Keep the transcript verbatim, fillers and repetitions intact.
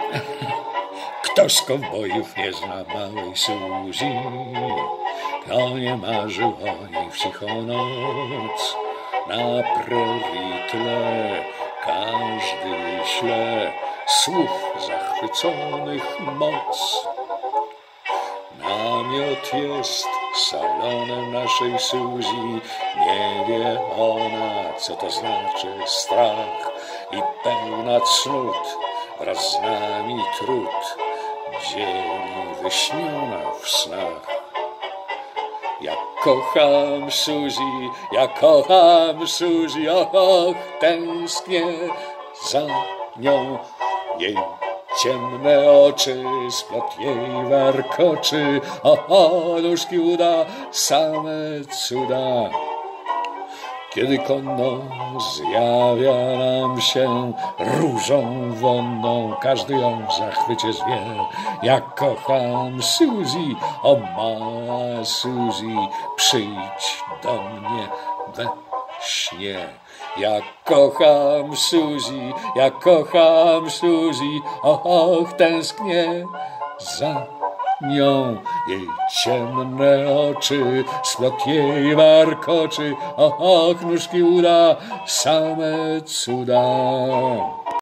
Kto z kowbojów nie zna małej Suzy, kto nie marzył o niej w cichą noc. Na prairie tle każdy śle słów zachwyconych moc. Namiot jest salonem naszej Suzy, nie wie ona, co to znaczy strach, i pełna cnót wraz z nami trud dzieli wyśniona w snach. Ja kocham Suzy, ja kocham Suzy, och, tęsknię za nią. Jej ciemne oczy, splot jej warkoczy, o, nóżki uda, same cuda. Kiedy konno zjawia nam się różą wonną, każdy ją w zachwycie zwie. Ja kocham Suzy, o mała Suzy, przyjdź do mnie we śnie. Ja kocham Suzy, ja kocham Suzy, och, tęsknię za nią. Jej ciemne oczy, splot jej warkoczy, och, nóżki uda, same cuda.